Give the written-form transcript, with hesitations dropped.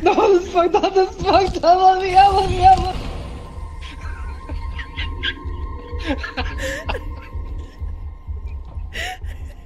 No, this is fucked up. This is fucked up. Let me out. Let me out.